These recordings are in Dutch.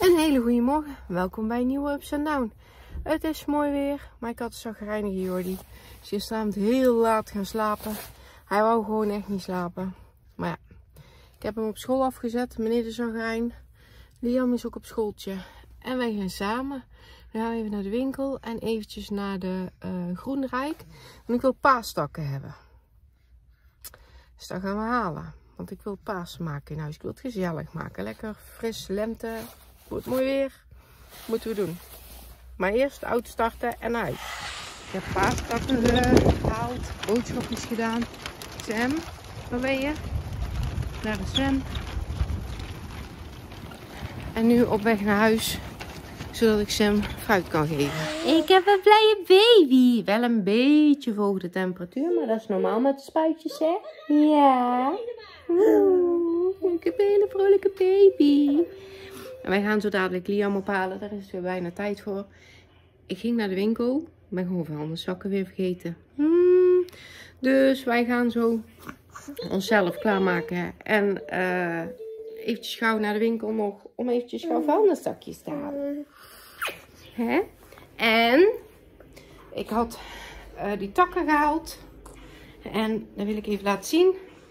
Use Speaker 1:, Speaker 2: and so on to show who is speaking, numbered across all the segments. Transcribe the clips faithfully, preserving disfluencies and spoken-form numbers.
Speaker 1: Een hele goede morgen, welkom bij een nieuwe Ups and Down. Het is mooi weer, maar ik had een chagrijnige Jordi. Is gisteravond heel laat gaan slapen. Hij wou gewoon echt niet slapen. Maar ja, ik heb hem op school afgezet, meneer de chagrijn. Liam is ook op schooltje. En wij gaan samen. We gaan even naar de winkel en eventjes naar de uh, Groenrijk. Want ik wil paastakken hebben. Dus dat gaan we halen. Want ik wil paas maken in huis. Ik wil het gezellig maken. Lekker fris, lente. Wordt mooi weer. Moeten we doen. Maar eerst de auto starten en naar huis. Ik heb paastakken gehaald. Boodschapjes gedaan. Sam, waar ben je? Daar is Sam. En nu op weg naar huis. Zodat ik Sam fruit kan geven. Ik heb een blije baby. Wel een beetje hoog de temperatuur. Maar dat is normaal met de spuitjes, hè? Ja. Oeh, ik heb een hele vrolijke baby. En wij gaan zo dadelijk Liam ophalen. Daar is weer bijna tijd voor. Ik ging naar de winkel. Ik ben gewoon vuilniszakken weer vergeten. Hmm. Dus wij gaan zo onszelf klaarmaken. En uh, eventjes gauw naar de winkel nog. Om eventjes gauw vuilniszakjes te halen. Hè? En ik had uh, die takken gehaald. En dat wil ik even laten zien.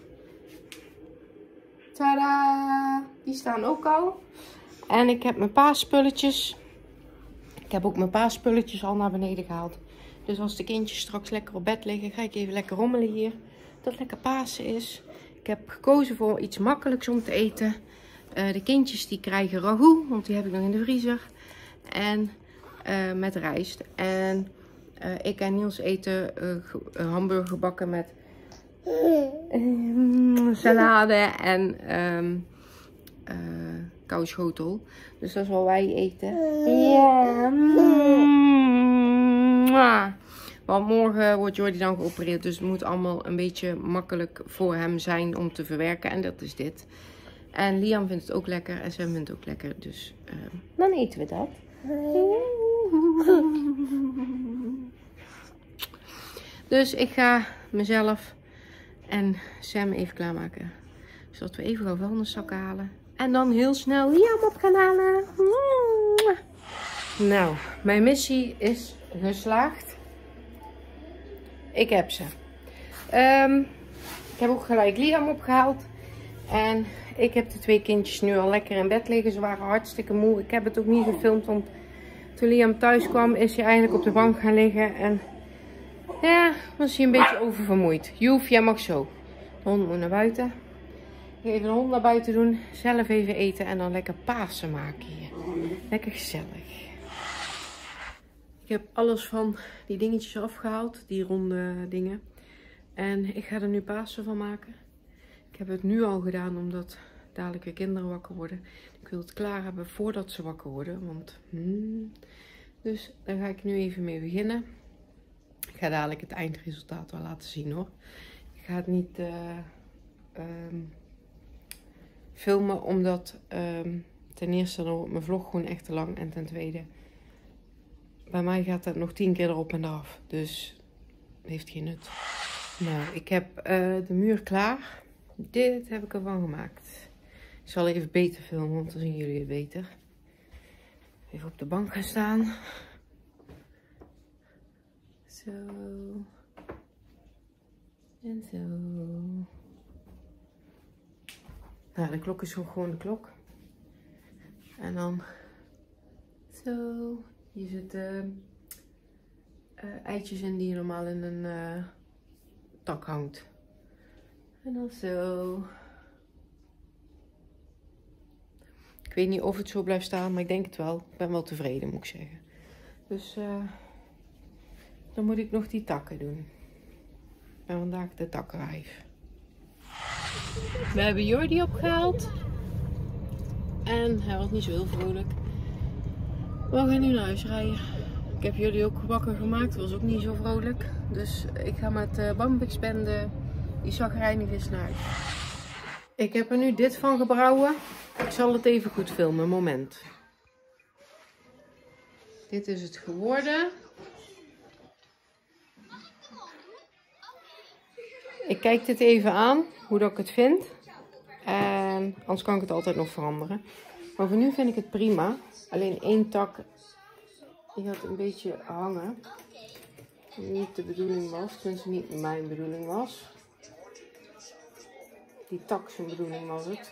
Speaker 1: Tada! Die staan ook al. En ik heb mijn paasspulletjes. Ik heb ook mijn paasspulletjes al naar beneden gehaald. Dus als de kindjes straks lekker op bed liggen, ga ik even lekker rommelen hier. Dat het lekker Pasen is. Ik heb gekozen voor iets makkelijks om te eten. Uh, de kindjes die krijgen ragout, want die heb ik nog in de vriezer. En uh, met rijst. En uh, ik en Niels eten uh, hamburger gebakken met uh, salade en um, uh, koude schotel. Dus dat is wat wij eten. Ja. Yeah. Want morgen wordt Jordi dan geopereerd. Dus het moet allemaal een beetje makkelijk voor hem zijn om te verwerken. En dat is dit. En Liam vindt het ook lekker. En Sam vindt het ook lekker. Dus uh, dan eten we dat. Dus ik ga mezelf en Sam even klaarmaken. Zodat we even gaan vuilniszakken halen. En dan heel snel Liam op gaan halen. Nou, mijn missie is geslaagd. Ik heb ze. Um, ik heb ook gelijk Liam opgehaald. En ik heb de twee kindjes nu al lekker in bed liggen. Ze waren hartstikke moe. Ik heb het ook niet gefilmd, want toen Liam thuis kwam is hij eigenlijk op de bank gaan liggen. En ja, was hij een beetje oververmoeid. Joef, jij mag zo. De hond moet naar buiten. Even de hond naar buiten doen. Zelf even eten en dan lekker Pasen maken hier. Lekker gezellig. Ik heb alles van die dingetjes afgehaald. Die ronde dingen. En ik ga er nu Pasen van maken. Ik heb het nu al gedaan omdat dadelijk weer kinderen wakker worden. Ik wil het klaar hebben voordat ze wakker worden. Want, hmm. Dus daar ga ik nu even mee beginnen. Ik ga dadelijk het eindresultaat wel laten zien hoor. Ik ga het niet uh, um, filmen omdat um, ten eerste dan wordt mijn vlog gewoon echt te lang. En ten tweede, bij mij gaat het nog tien keer erop en eraf. Dus het heeft geen nut. Nou, ik heb uh, de muur klaar. Dit heb ik ervan gemaakt. Ik zal even beter filmen, want dan zien jullie het beter. Even op de bank gaan staan. Zo. En zo. Nou, de klok is ook gewoon de klok. En dan zo. Hier zitten uh, eitjes in die je normaal in een uh, tak hangt. En dan zo. Ik weet niet of het zo blijft staan, maar ik denk het wel. Ik ben wel tevreden, moet ik zeggen. Dus uh, dan moet ik nog die takken doen. En vandaag de takkenwijf. We hebben Jordi opgehaald. En hij was niet zo heel vrolijk. We gaan nu naar huis rijden. Ik heb Jordi ook wakker gemaakt. Was ook niet zo vrolijk. Dus ik ga met uh, Bambix bende. Die chagrijnig is naar huis. Ik heb er nu dit van gebrouwen. Ik zal het even goed filmen. Moment. Dit is het geworden. Ik kijk dit even aan. Hoe dat ik het vind. En anders kan ik het altijd nog veranderen. Maar voor nu vind ik het prima. Alleen één tak, die gaat een beetje hangen. Die niet de bedoeling was, tenminste niet mijn bedoeling was. Die tak zijn bedoeling was het.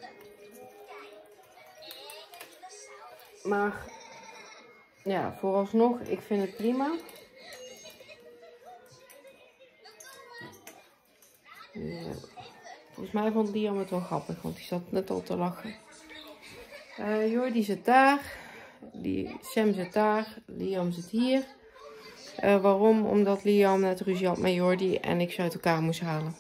Speaker 1: Maar ja, vooralsnog, ik vind het prima. Ja. Volgens mij vond Liam het wel grappig, want die zat net al te lachen. Uh, Jordi zit daar. Die, Sam zit daar. Liam zit hier. Uh, waarom? Omdat Liam net ruzie had met Jordi en ik ze uit elkaar moest halen.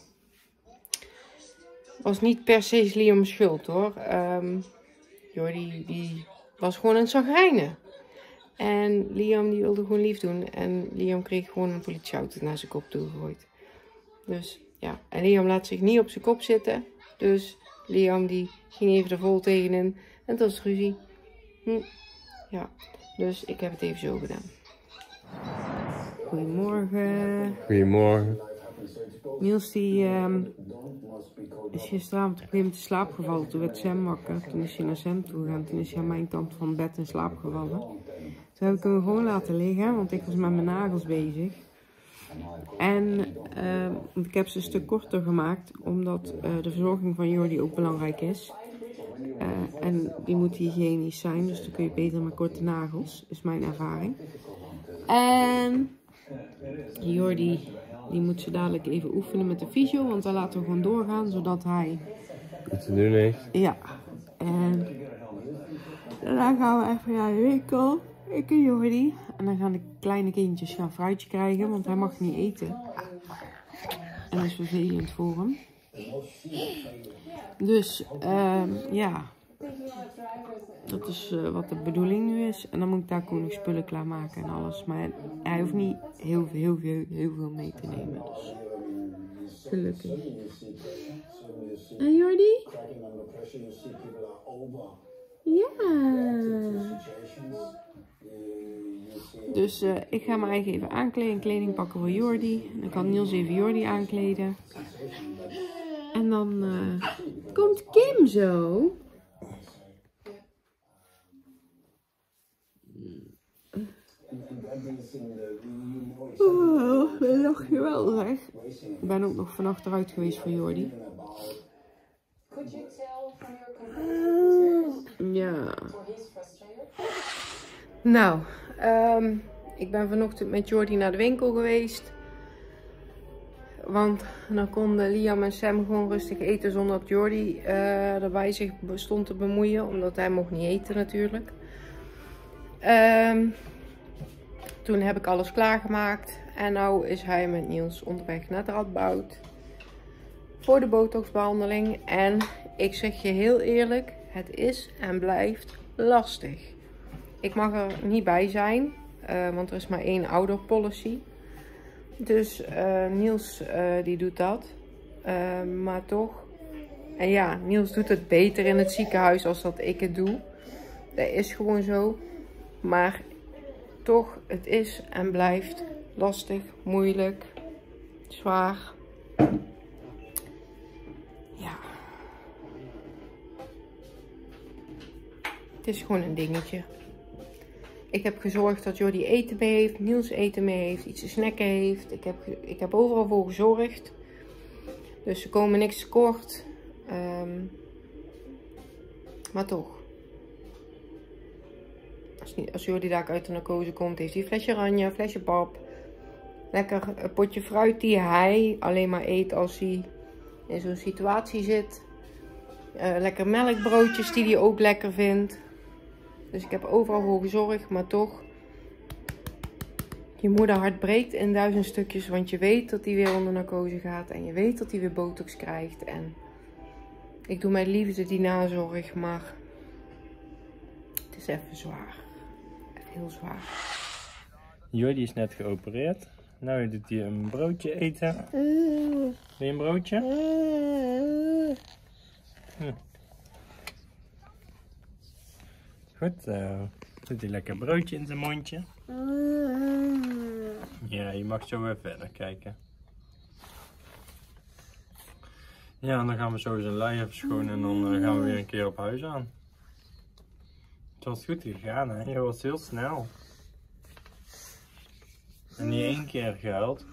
Speaker 1: Was niet per se Liam's schuld hoor. Um, Jordi die was gewoon een chagrijnen. En Liam die wilde gewoon lief doen. En Liam kreeg gewoon een politieauto naar zijn kop toe gegooid. Dus ja, en Liam laat zich niet op zijn kop zitten. Dus Liam die ging even er vol tegenin. En dat was ruzie. Hm. Ja, dus ik heb het even zo gedaan. Goedemorgen.
Speaker 2: Goedemorgen.
Speaker 1: Niels die um, is gisteravond op een gegeven moment in slaap gevallen. Toen werd Sam wakker. Toen is hij naar Sam toe gegaan. Toen is hij aan mijn kant van het bed in slaap gevallen. Toen heb ik hem gewoon laten liggen, want ik was met mijn nagels bezig. En uh, ik heb ze een stuk korter gemaakt, omdat uh, de verzorging van Jordi ook belangrijk is. Uh, en die moet hygiënisch zijn, dus dan kun je beter met korte nagels, is mijn ervaring. En Jordi, die moet ze dadelijk even oefenen met de fysio, want dan laten we gewoon doorgaan, zodat hij...
Speaker 2: Iets te doen heeft.
Speaker 1: Ja, en daarna gaan we even naar de winkel, ik en Jordi. En dan gaan de kleine kindjes gaan fruitje krijgen, want hij mag niet eten. En dat is vervelend voor hem. Dus, uh, ja. Dat is uh, wat de bedoeling nu is. En dan moet ik daar ook nog spullen klaarmaken en alles. Maar hij hoeft niet heel veel, heel veel, heel veel mee te nemen. Dus gelukkig. En Jordi? Ja. Dus uh, ik ga mijn eigen even aankleden, kleding pakken voor Jordi. Dan kan Niels even Jordi aankleden. En dan uh, komt Kim zo. Oh, dat lag je wel zeg. Ik ben ook nog vannacht eruit geweest voor Jordi. Ja. Nou, um, ik ben vanochtend met Jordi naar de winkel geweest. Want dan konden Liam en Sam gewoon rustig eten zonder dat Jordi uh, erbij zich stond te bemoeien. Omdat hij mocht niet eten natuurlijk. Um, toen heb ik alles klaargemaakt. En nu is hij met Niels onderweg naar de Radboud. Voor de botoxbehandeling. En ik zeg je heel eerlijk, het is en blijft lastig. Ik mag er niet bij zijn, uh, want er is maar één ouderpolicy. Dus uh, Niels uh, die doet dat. Uh, maar toch. En ja, Niels doet het beter in het ziekenhuis als dat ik het doe. Dat is gewoon zo. Maar toch, het is en blijft lastig, moeilijk, zwaar. Ja. Het is gewoon een dingetje. Ik heb gezorgd dat Jordi eten mee heeft, Niels eten mee heeft, iets te snacken heeft. Ik heb, ik heb overal voor gezorgd. Dus ze komen niks tekort. Um, maar toch. Als, niet, als Jordi daar uit de narcose komt, heeft hij een flesje ranja, een flesje pap. Lekker een potje fruit die hij alleen maar eet als hij in zo'n situatie zit. Uh, lekker melkbroodjes die hij ook lekker vindt. Dus ik heb overal voor gezorgd, maar toch. Je moederhart breekt in duizend stukjes, want je weet dat hij weer onder narcose gaat. En je weet dat hij weer botox krijgt. En ik doe met liefde die nazorg, maar het is even zwaar. Heel zwaar.
Speaker 2: Jordi is net geopereerd. Nu doet hij een broodje eten. Wil je een broodje? Hm. Goed, uh, doet hij lekker broodje in zijn mondje. Ja, je mag zo weer verder kijken. Ja, en dan gaan we zo zijn luier verschonen en dan uh, gaan we weer een keer op huis aan. Het was goed gegaan, hè? Je was heel snel. En niet één keer gehuild.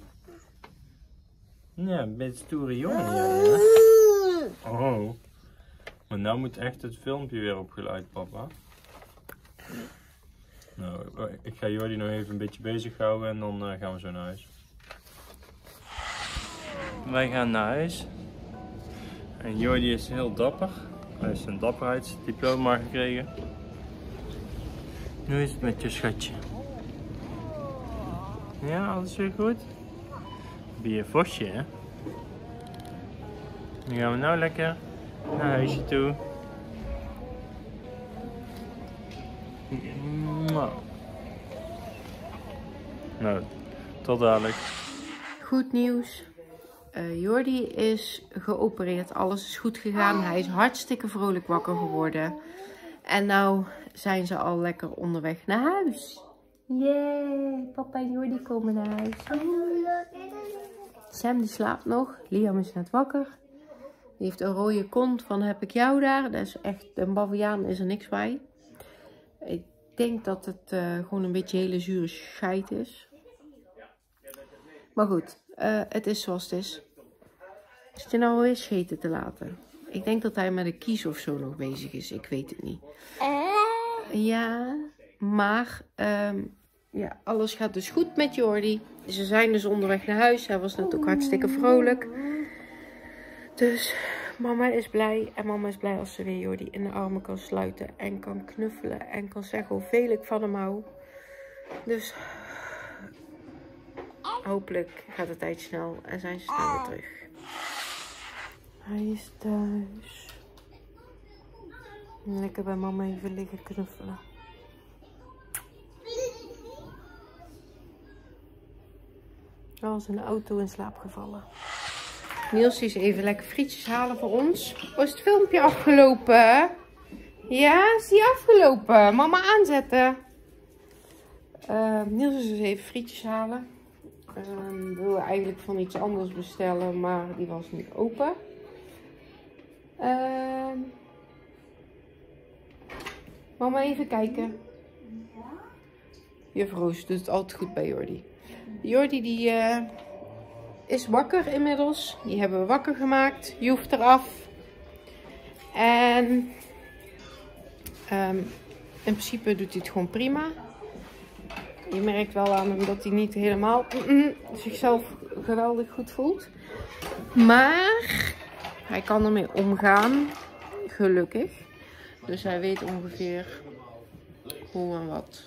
Speaker 2: Ja, een beetje stoere jongen hier, hè? Oh. Maar nou moet echt het filmpje weer opgeluid, papa. Nou, ik ga Jordi nog even een beetje bezighouden en dan uh, gaan we zo naar huis. Wij gaan naar huis. En Jordi is heel dapper. Hij heeft zijn dapperheidsdiploma gekregen. Hoe is het met je schatje? Ja, alles weer goed? Ben je vosje, hè? Dan gaan we nou lekker naar huisje toe. Nou, tot dadelijk.
Speaker 1: Goed nieuws. Uh, Jordi is geopereerd. Alles is goed gegaan. Hij is hartstikke vrolijk wakker geworden. En nou zijn ze al lekker onderweg naar huis. Yay, papa en Jordi komen naar huis. Sam die slaapt nog. Liam is net wakker. Die heeft een rode kont van heb ik jou daar. Dat is echt, een baviaan is er niks bij. Ik denk dat het uh, gewoon een beetje hele zure scheid is. Maar goed, uh, het is zoals het is. Is je nou alweer scheten te laten? Ik denk dat hij met een kies of zo nog bezig is. Ik weet het niet. Ja, maar um, ja, alles gaat dus goed met Jordi. Ze zijn dus onderweg naar huis. Hij was net ook hartstikke vrolijk. Dus mama is blij. En mama is blij als ze weer Jordi in de armen kan sluiten. En kan knuffelen. En kan zeggen hoeveel ik van hem hou. Dus hopelijk gaat de tijd snel. En zijn ze snel weer terug. Hij is thuis. Lekker bij mama even liggen knuffelen. Hij was in de auto in slaap gevallen. Niels is even lekker frietjes halen voor ons. Was het filmpje afgelopen? Ja, is die afgelopen? Mama aanzetten. Uh, Niels is dus even frietjes halen. Uh, we wilden eigenlijk van iets anders bestellen, maar die was niet open. Uh, mama even kijken. Juf Roos doet het altijd goed bij Jordi. Jordi die uh, is wakker inmiddels. Die hebben we wakker gemaakt. Joef eraf. En um, in principe doet hij het gewoon prima. Je merkt wel aan hem dat hij niet helemaal mm -mm, zichzelf geweldig goed voelt. Maar hij kan ermee omgaan. Gelukkig. Dus hij weet ongeveer hoe en wat.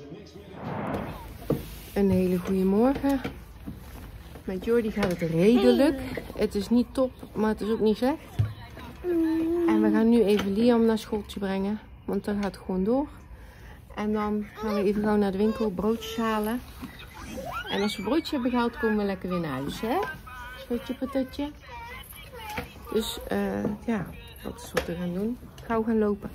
Speaker 1: Een hele goede morgen. Met Jordi gaat het redelijk. Het is niet top, maar het is ook niet slecht. En we gaan nu even Liam naar schooltje brengen. Want dan gaat het gewoon door. En dan gaan we even gauw naar de winkel broodjes halen. En als we broodjes hebben gehaald, komen we lekker weer naar huis. Hè? Schotje patatje. Dus uh, ja, dat is wat we gaan doen. Gauw gaan lopen.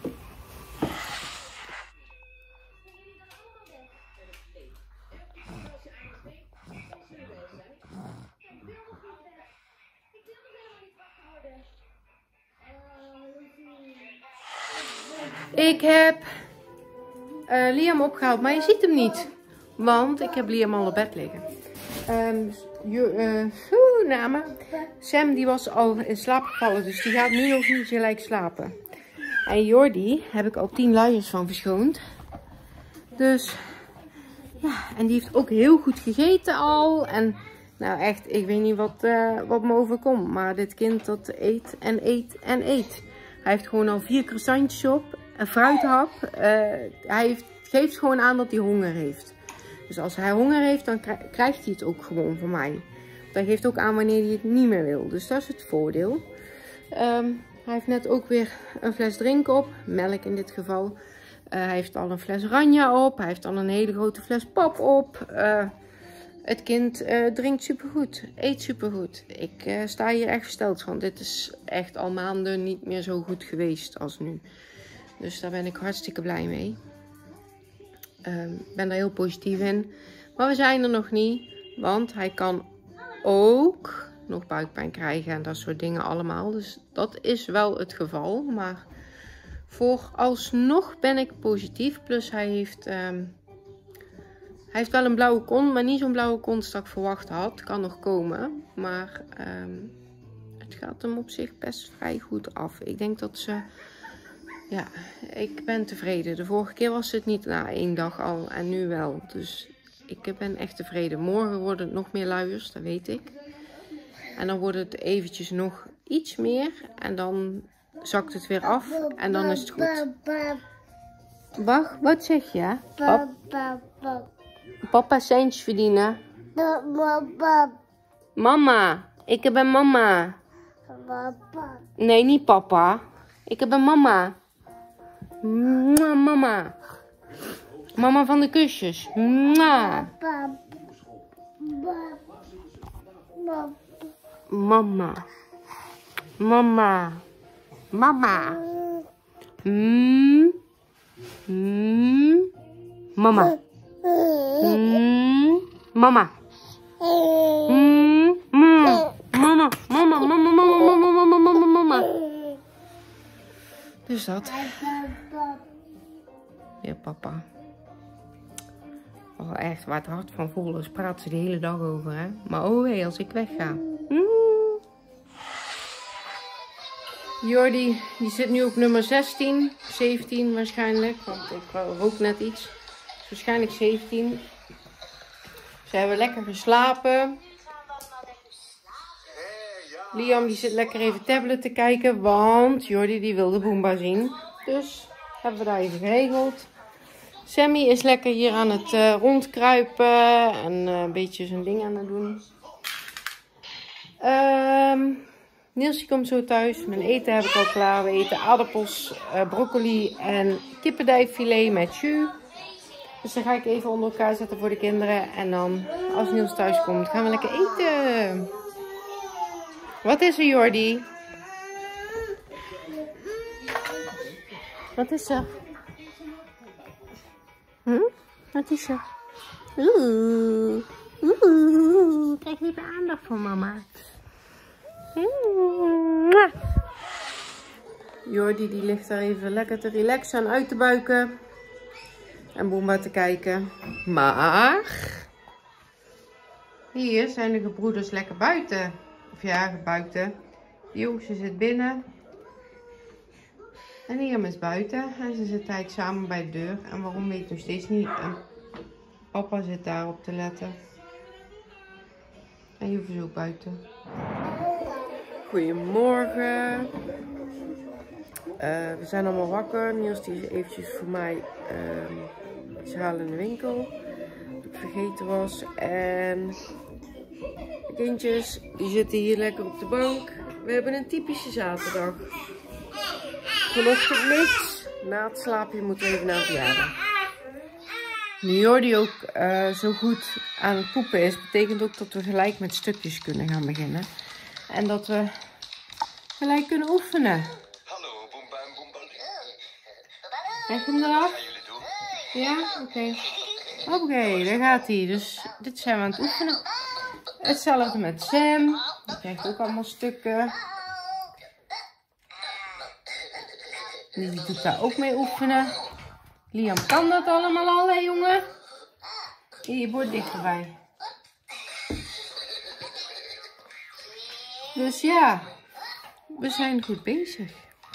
Speaker 1: Ik heb uh, Liam opgehaald, maar je ziet hem niet. Want ik heb Liam al op bed liggen. Um, uh, uh, namen. Sam die was al in slaap gevallen, dus die gaat nu nog niet gelijk slapen. En Jordi heb ik al tien luiers van verschoond. Dus, ja, en die heeft ook heel goed gegeten al. En nou echt, ik weet niet wat, uh, wat me overkomt. Maar dit kind dat eet en eet en eet. Hij heeft gewoon al vier croissantjes op. Een fruithap. Uh, hij heeft, geeft gewoon aan dat hij honger heeft. Dus als hij honger heeft, dan krijgt hij het ook gewoon van mij. Dat geeft ook aan wanneer hij het niet meer wil. Dus dat is het voordeel. Um, hij heeft net ook weer een fles drinken op. Melk in dit geval. Uh, hij heeft al een fles Ranja op. Hij heeft al een hele grote fles pap op. Uh, het kind uh, drinkt supergoed. Eet supergoed. Ik uh, sta hier echt versteld van. Dit is echt al maanden niet meer zo goed geweest als nu. Dus daar ben ik hartstikke blij mee. Ik um, ben daar heel positief in. Maar we zijn er nog niet. Want hij kan ook nog buikpijn krijgen en dat soort dingen allemaal. Dus dat is wel het geval. Maar Vooralsnog ben ik positief. Plus hij heeft, um, hij heeft wel een blauwe kont, maar niet zo'n blauwe kont als ik verwacht had. Kan nog komen. Maar um, het gaat hem op zich best vrij goed af. Ik denk dat ze... Ja, ik ben tevreden. De vorige keer was het niet na één dag al en nu wel. Dus ik ben echt tevreden. Morgen worden het nog meer luiers, dat weet ik. En dan wordt het eventjes nog iets meer. En dan zakt het weer af. En dan is het goed. Wacht, wat zeg je? Pap papa centjes verdienen. Mama. Ik ben mama. Nee, niet papa. Ik ben mama. Mama. Mama van de kusjes. Mama. Mama. Mama. Mama. Mm. Mm. Mama. Mm. Mama. Mm. Mama. Mama. Mama. Mama. Mama. Mama. Mama. Mama. Mama. Dus dat. Ja, papa. Oh, echt, waar het hart van vol is, praat ze de hele dag over, hè. Maar oh hé, als ik wegga. Mm. Jordi, die zit nu op nummer zestien, zeventien waarschijnlijk, want ik rook net iets. Dus waarschijnlijk zeventien. Ze hebben lekker geslapen. Liam die zit lekker even tablet te kijken, want Jordi die wil de Boomba zien. Dus hebben we daar even geregeld. Sammy is lekker hier aan het uh, rondkruipen en uh, een beetje zijn ding aan het doen. Um, Niels komt zo thuis. Mijn eten heb ik al klaar. We eten aardappels, uh, broccoli en kippendijfilet met jus. Dus dan ga ik even onder elkaar zetten voor de kinderen. En dan als Niels thuis komt gaan we lekker eten. Wat is er, Jordi? Wat is er? Hm? Wat is er? Oeh. Oeh. Krijg even aandacht voor mama. Mwah. Jordi die ligt daar even lekker te relaxen en uit te buiken. En Boomba te kijken. Maar hier zijn de gebroeders lekker buiten. Of ja, buiten. De jongste zit binnen. En Liam is buiten. En ze zitten eigenlijk samen bij de deur. En waarom weet ik nog steeds niet. En papa zit daarop te letten. En Joef is ook buiten. Goedemorgen. Uh, we zijn allemaal wakker. Niels die is eventjes voor mij uh, iets halen in de winkel. Wat ik vergeten was. En de kindjes die zitten hier lekker op de bank. We hebben een typische zaterdag. Vanochtend niks. Na het slaapje moeten we even naar een verjaardag. Nu Jordi ook uh, zo goed aan het poepen is, betekent ook dat we gelijk met stukjes kunnen gaan beginnen. En dat we gelijk kunnen oefenen.
Speaker 3: Hallo, Boomba en Boomba.
Speaker 1: Krijg je hem eraf? Ja? Oké. Okay. Oké, okay, daar gaat hij. Dus dit zijn we aan het oefenen. Hetzelfde met Sam. Die krijgt ook allemaal stukken. Die doet daar ook mee oefenen. Liam kan dat allemaal al, hè jongen? Hier, wordt dichterbij. Dus ja, we zijn goed bezig.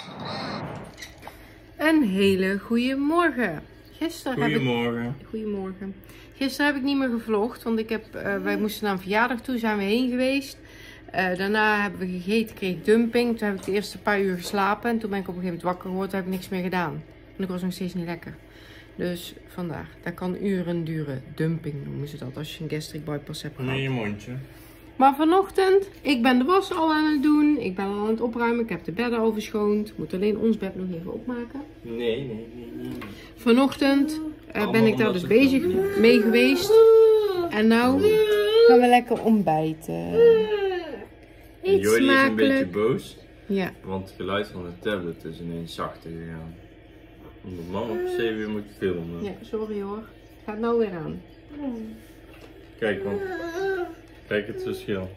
Speaker 1: Een hele goede morgen. Gisteren
Speaker 2: Goedemorgen.
Speaker 1: heb ik... Goedemorgen. Gisteren heb ik niet meer gevlogd, want ik heb, uh, wij moesten naar een verjaardag toe, zijn we heen geweest. Uh, daarna hebben we gegeten, kreeg ik dumping. Toen heb ik de eerste paar uur geslapen en toen ben ik op een gegeven moment wakker geworden. Toen heb ik niks meer gedaan. En ik was nog steeds niet lekker. Dus vandaar, dat kan uren duren. Dumping noemen ze dat, als je een gastric bypass hebt gehad.
Speaker 2: Nee, je mondje.
Speaker 1: Maar vanochtend, ik ben de was al aan het doen. Ik ben al aan het opruimen. Ik heb de bedden al verschoond. Ik moet alleen ons bed nog even opmaken.
Speaker 2: Nee, nee, nee. nee.
Speaker 1: Vanochtend uh, ben ik daar dus bezig mee geweest. En nou gaan we lekker ontbijten. Eet
Speaker 2: Jordi is een beetje
Speaker 1: smakelijk.
Speaker 2: boos.
Speaker 1: Ja.
Speaker 2: Want het geluid van de tablet is ineens zachter gegaan. Omdat mama op zeven uur moet filmen.
Speaker 1: Ja, sorry hoor. Gaat nou weer aan.
Speaker 2: Kijk, want kijk het verschil.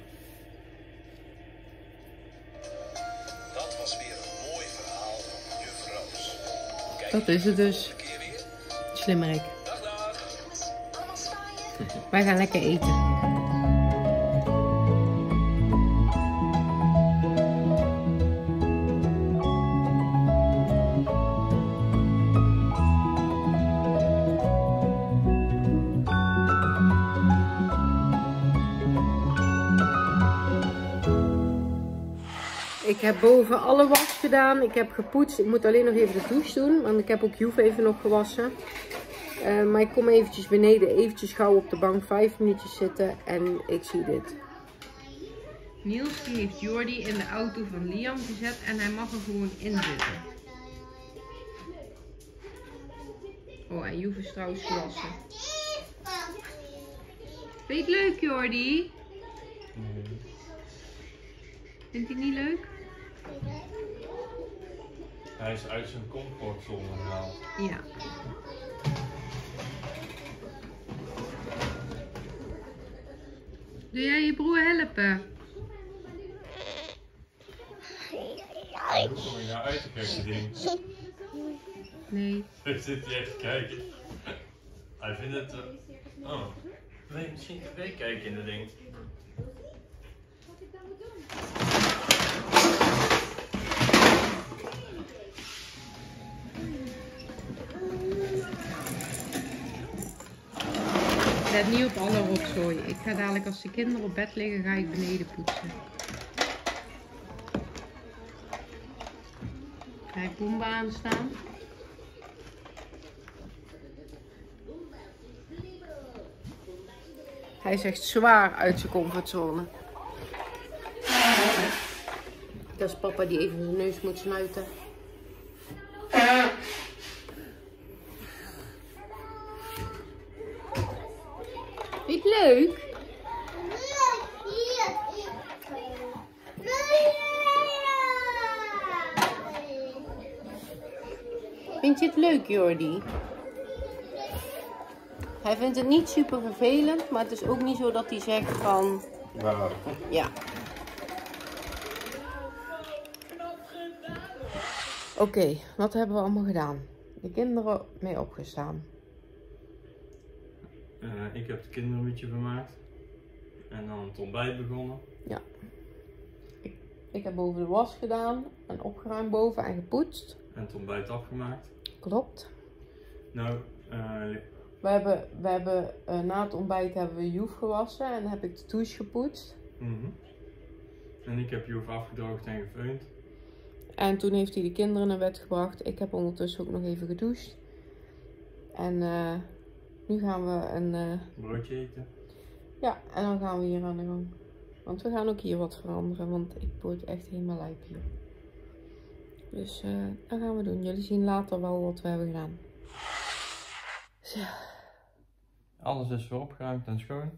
Speaker 3: Dat was weer een mooi verhaal van juf Roos.
Speaker 1: Dat is het dus. Slimmerik. Wij gaan lekker eten. Ik heb boven alle was gedaan. Ik heb gepoetst. Ik moet alleen nog even de douche doen. Want ik heb ook Joef even nog gewassen. Uh, maar ik kom eventjes beneden. Eventjes gauw op de bank. Vijf minuutjes zitten. En ik zie dit. Niels die heeft Jordi in de auto van Liam gezet. En hij mag er gewoon in zitten. Oh, en Joef is trouwens gewassen. Vind je het leuk, Jordi? Vindt hij niet leuk?
Speaker 2: Hij is uit zijn comfortzone gehaald.
Speaker 1: Ja. Doe jij je broer helpen?
Speaker 2: Hoe kom je nou uit te kijken, ding?
Speaker 1: Nee.
Speaker 2: Hij zit hier echt te kijken. Hij vindt het... Uh... Oh. Wil je misschien tv kijken in de ding?
Speaker 1: Let niet op alle rotzooi. Ik ga dadelijk als de kinderen op bed liggen, ga ik beneden poetsen. Hij heeft Boomba aanstaan. Hij is echt zwaar uit zijn comfortzone. Dat is papa die even zijn neus moet snuiten. Vind je het leuk? Vind je het leuk, Jordi? Hij vindt het niet super vervelend, maar het is ook niet zo dat hij zegt van...
Speaker 2: Wow.
Speaker 1: Ja. Oké, okay, wat hebben we allemaal gedaan? De kinderen mee opgestaan.
Speaker 2: Uh, ik heb het kinderhutje vermaakt. En dan het ontbijt begonnen.
Speaker 1: Ja. Ik, ik heb boven de was gedaan. En opgeruimd boven en gepoetst.
Speaker 2: En het ontbijt afgemaakt.
Speaker 1: Klopt.
Speaker 2: Nou, uh,
Speaker 1: we hebben, we hebben uh, na het ontbijt hebben we Joef gewassen. En dan heb ik de douche gepoetst.
Speaker 2: Mm-hmm. En ik heb Joef afgedroogd en gefeund.
Speaker 1: En toen heeft hij de kinderen naar bed gebracht. Ik heb ondertussen ook nog even gedoucht. En uh, nu gaan we een... Uh...
Speaker 2: broodje eten.
Speaker 1: Ja, en dan gaan we hier aan de gang. Want we gaan ook hier wat veranderen. Want ik word echt helemaal lijp hier. Dus uh, dat gaan we doen. Jullie zien later wel wat we hebben gedaan. Zo.
Speaker 2: Alles is weer opgeruimd en schoon.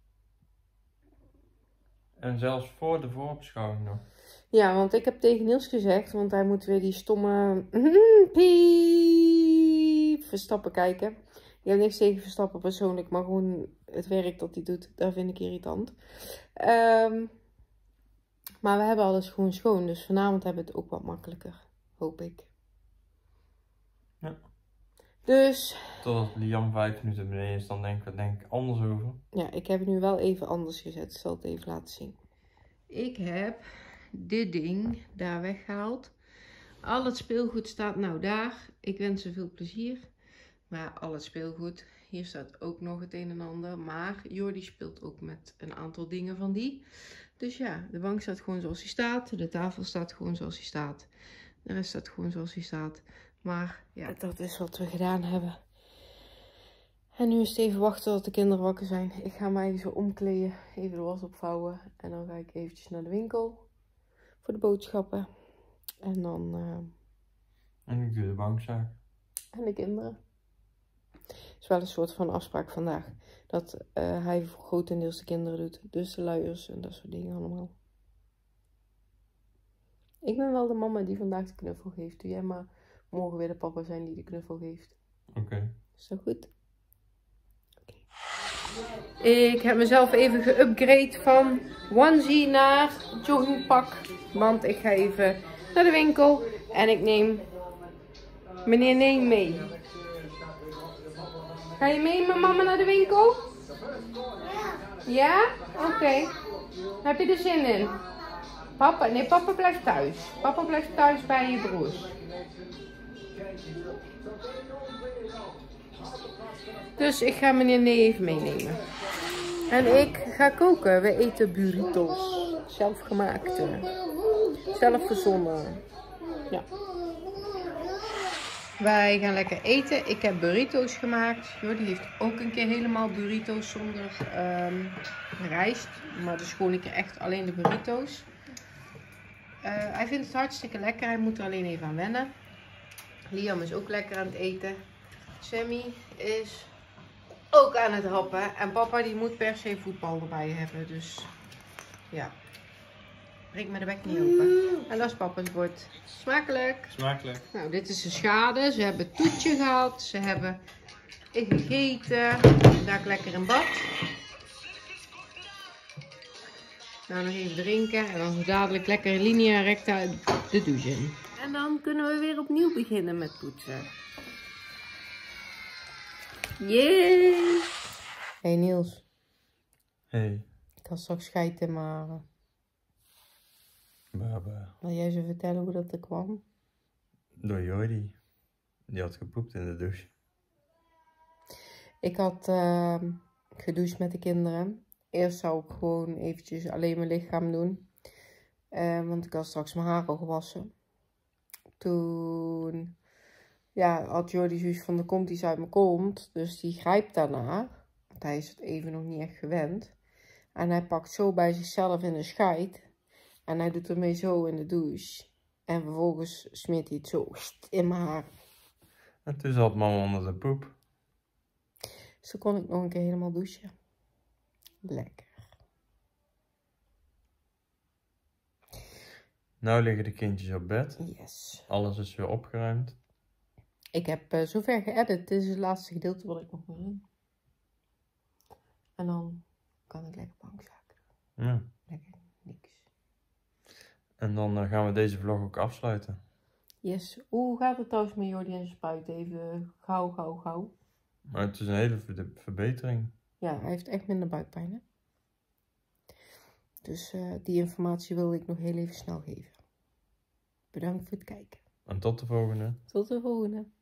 Speaker 2: En zelfs voor de voorbeschouwing nog.
Speaker 1: Ja, want ik heb tegen Niels gezegd, want hij moet weer die stomme mm, piep Verstappen kijken. Ik heb niks tegen Verstappen persoonlijk, maar gewoon het werk dat hij doet, dat vind ik irritant. Um, maar we hebben alles gewoon schoon, dus vanavond hebben we het ook wat makkelijker, hoop ik.
Speaker 2: Ja.
Speaker 1: Dus...
Speaker 2: Totdat Liam vijf minuten beneden is, dan denk ik, denk ik anders over.
Speaker 1: Ja, ik heb het nu wel even anders gezet, ik zal het even laten zien. Ik heb dit ding daar weggehaald. Al het speelgoed staat nou daar. Ik wens ze veel plezier. Maar al het speelgoed, hier staat ook nog het een en ander. Maar Jordi speelt ook met een aantal dingen van die. Dus ja, de bank staat gewoon zoals die staat. De tafel staat gewoon zoals die staat. De rest staat gewoon zoals die staat. Maar ja, dat is wat we gedaan hebben. En nu is het even wachten tot de kinderen wakker zijn. Ik ga mij even zo omkleden, even de was opvouwen. En dan ga ik eventjes naar de winkel voor de boodschappen. En dan... Uh...
Speaker 2: En ik doe de bankzaak.
Speaker 1: En de kinderen. Het is wel een soort van afspraak vandaag. Dat uh, hij grotendeels de kinderen doet. Dus de luiers en dat soort dingen allemaal. Ik ben wel de mama die vandaag de knuffel geeft. Doe jij maar morgen weer de papa zijn die de knuffel geeft.
Speaker 2: Oké. Okay.
Speaker 1: Is dat goed? Ik heb mezelf even geüpgrade van onesie naar joggingpak. Want ik ga even naar de winkel. En ik neem Meneer neemt mee. Ga je mee met mama naar de winkel? Ja? Oké. Okay. Heb je er zin in? Papa? Nee, papa blijft thuis. Papa blijft thuis bij je broers. Dus ik ga meneer Nee even meenemen. En ik ga koken. We eten burritos. Zelfgemaakte. Zelf verzonnen. Ja. Wij gaan lekker eten. Ik heb burritos gemaakt. Jordi heeft ook een keer helemaal burritos zonder um, rijst. Maar dus gewoon een keer echt alleen de burritos. Uh, hij vindt het hartstikke lekker. Hij moet er alleen even aan wennen. Liam is ook lekker aan het eten. Sammy is ook aan het happen. En papa die moet per se voetbal erbij hebben. Dus ja. Breek me de bek niet open. En dat is papa's bord. Smakelijk.
Speaker 2: Smakelijk.
Speaker 1: Nou, dit is de schade. Ze hebben toetje gehad. Ze hebben gegeten. Daar lekker in bad. Nou, nog even drinken. En dan dadelijk lekker linea recta de douche in. En dan kunnen we weer opnieuw beginnen met poetsen. Yay! Hey Niels.
Speaker 2: Hey.
Speaker 1: Ik had straks scheid in mijn haren.
Speaker 2: Baba.
Speaker 1: Wil jij ze vertellen hoe dat er kwam?
Speaker 2: Door Jordi. Die had gepoept in de douche.
Speaker 1: Ik had uh, gedoucht met de kinderen. Eerst zou ik gewoon eventjes alleen mijn lichaam doen. Uh, want ik had straks mijn haar al gewassen. Toen ja, had Jordi zoiets van, er komt iets uit mijn kont. Dus die grijpt daarna. Want hij is het even nog niet echt gewend. En hij pakt zo bij zichzelf in de scheid. En hij doet ermee zo in de douche. En vervolgens smeert hij het zo in mijn haar.
Speaker 2: En toen zat mama onder de poep.
Speaker 1: Dus toen kon ik nog een keer helemaal douchen. Lekker.
Speaker 2: Nou liggen de kindjes op bed.
Speaker 1: Yes.
Speaker 2: Alles is weer opgeruimd.
Speaker 1: Ik heb uh, zover geëdit. Dit is het laatste gedeelte wat ik nog moet doen. En dan kan ik lekker bankzaken.
Speaker 2: Ja.
Speaker 1: Lekker niks.
Speaker 2: En dan uh, gaan we deze vlog ook afsluiten.
Speaker 1: Yes. Hoe gaat het trouwens met Jordi en zijn spuit? Even gauw, gauw, gauw.
Speaker 2: Maar het is een hele ver verbetering.
Speaker 1: Ja, hij heeft echt minder buikpijn, hè? Dus uh, die informatie wilde ik nog heel even snel geven. Bedankt voor het kijken.
Speaker 2: En tot de volgende.
Speaker 1: Tot de volgende.